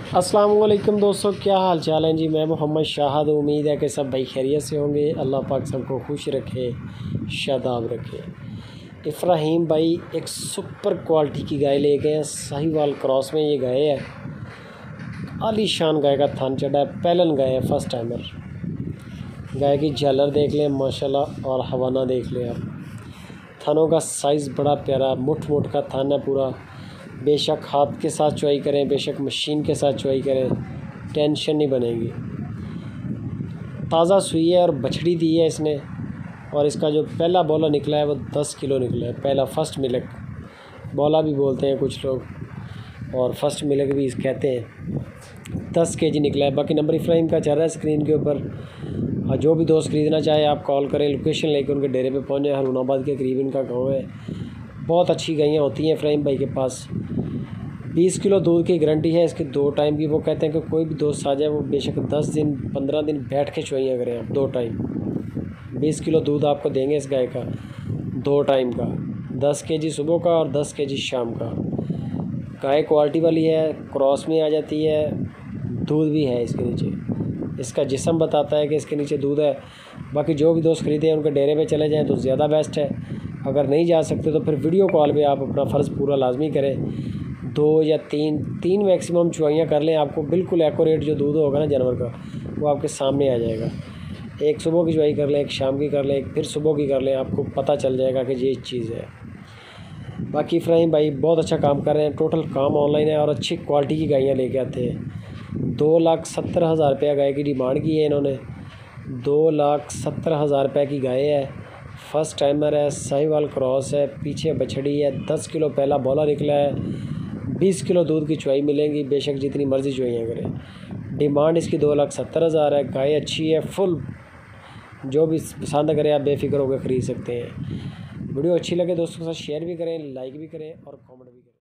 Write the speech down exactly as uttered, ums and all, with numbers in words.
अस्सलाम वालेकुम दोस्तों, क्या हाल चाल है जी। मैं मोहम्मद शाहद, उम्मीद है कि सब भाई खैरियत से होंगे। अल्लाह पाक सबको खुश रखे, शादाब रखे। इब्राहिम भाई एक सुपर क्वालिटी की गाय ले गए हैं। साहिवाल क्रॉस में ये गाय है। आलीशान गाय का थान चढ़ा है, पहलन गाय है, फर्स्ट टाइमर। गाय की झालर देख लें माशाल्लाह, और हवाना देख लें आप। थानों का साइज़ बड़ा प्यारा, मुठ मुठ का थान है पूरा। बेशक हाथ के साथ चुवाई करें, बेशक मशीन के साथ चुवाई करें, टेंशन नहीं बनेगी। ताज़ा सुई है और बछड़ी दी है इसने। और इसका जो पहला बोला निकला है वो दस किलो निकला है। पहला फर्स्ट मिल्क बोला भी बोलते हैं कुछ लोग, और फर्स्ट मिल्क भी कहते हैं। दस केजी निकला है। बाकी नंबर इब्राहिम का चल रहा है स्क्रीन के ऊपर। जो भी दोस्त ख़रीदना चाहे आप कॉल करें, लोकेशन लेकर उनके डेरे पे पहुँचे। हरूनाबाद के करीब इनका गाँव है। बहुत अच्छी गायें होती हैं इब्राहिम भाई के पास। बीस किलो दूध की गारंटी है इसके, दो टाइम की। वो कहते हैं कि कोई भी दोस्त आ जाए वो बेशक दस दिन पंद्रह दिन बैठ के चुवाइयाँ करें आप, दो टाइम। बीस किलो दूध आपको देंगे इस गाय का, दो टाइम का। दस केजी सुबह का और दस केजी शाम का। गाय क्वालिटी वाली है, क्रॉस में आ जाती है, दूध भी है इसके नीचे। इसका जिस्म बताता है कि इसके नीचे दूध है। बाकी जो भी दोस्त ख़रीदे हैं उनके डेरे पे चले जाएं तो ज़्यादा बेस्ट है। अगर नहीं जा सकते तो फिर वीडियो कॉल पे आप अपना फ़र्ज़ पूरा लाजमी करें। दो या तीन तीन मैक्सिमम चुवाइयाँ कर लें, आपको बिल्कुल एक्यूरेट जो दूध होगा ना जानवर का, वो आपके सामने आ जाएगा। एक सुबह की चुवाई कर लें, एक शाम की कर लें, एक फिर सुबह की कर लें, आपको पता चल जाएगा कि ये चीज़ है। बाकी इब्राहिम भाई बहुत अच्छा काम कर रहे हैं। टोटल काम ऑनलाइन है और अच्छी क्वालिटी की गायें लेके आते हैं। दो लाख सत्तर हज़ार रुपया गाय की डिमांड की है इन्होंने। दो लाख सत्तर हज़ार रुपये की गाय है, फर्स्ट टाइमर है, साहिवाल क्रॉस है, पीछे बछड़ी है। दस किलो पहला बोला निकला है। बीस किलो दूध की चुवाई मिलेंगी, बेशक जितनी मर्ज़ी चुवाइयाँ करें। डिमांड इसकी दो लाख सत्तर हज़ार है। गाय अच्छी है, फुल। जो भी पसंद करें आप बेफिक्र होकर ख़रीद सकते हैं। वीडियो अच्छी लगे दोस्तों के साथ शेयर भी करें, लाइक भी करें और कमेंट भी करें।